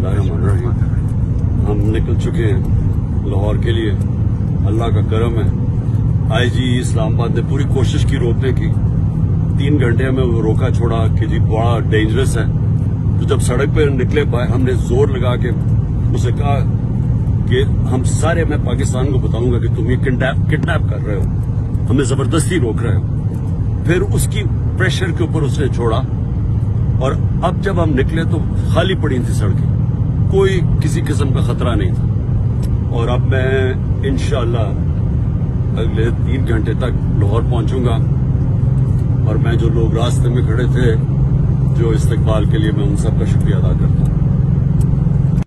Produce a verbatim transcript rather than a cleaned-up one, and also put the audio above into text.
बिस्मिल्लाहिर्रहमानिर्रहीम। हम निकल चुके हैं लाहौर के लिए। अल्लाह का करम है, आईजी इस्लामाबाद ने पूरी कोशिश की रोकने की। तीन घंटे में वो रोका छोड़ा कि जी बड़ा डेंजरस है। तो जब सड़क पर निकले पाए, हमने जोर लगा के उसे कहा कि हम सारे, मैं पाकिस्तान को बताऊंगा कि तुम ये किडनैप किडनैप कर रहे हो, हमें जबरदस्ती रोक रहे हो। फिर उसकी प्रेशर के ऊपर उसने छोड़ा और अब जब हम निकले तो खाली पड़ी थी सड़कें, कोई किसी किस्म का खतरा नहीं था। और अब मैं इंशाअल्लाह अगले तीन घंटे तक लाहौर पहुंचूंगा। और मैं जो लोग रास्ते में खड़े थे जो इस्तकबाल के लिए, मैं उन सब का शुक्रिया अदा करता हूं।